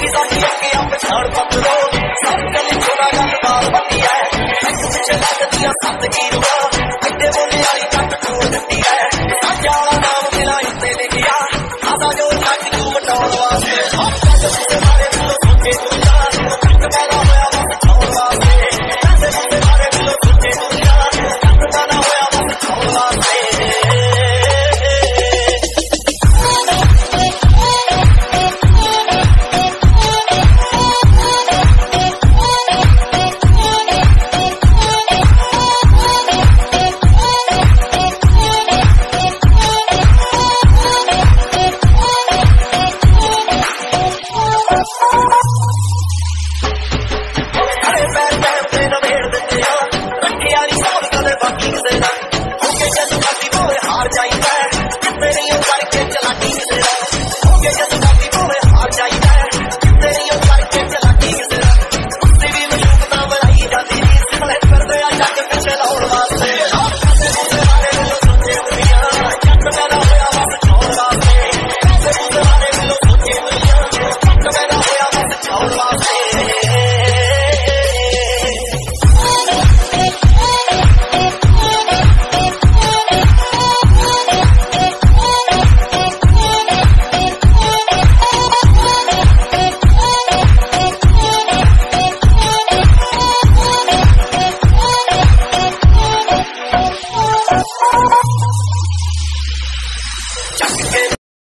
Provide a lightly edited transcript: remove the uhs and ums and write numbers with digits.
साडी अखियां पछाण पतलो सब गल छोड़ा गल बात बनी है पिछे लगदियां सत गिरुआ अड्डे बोले आई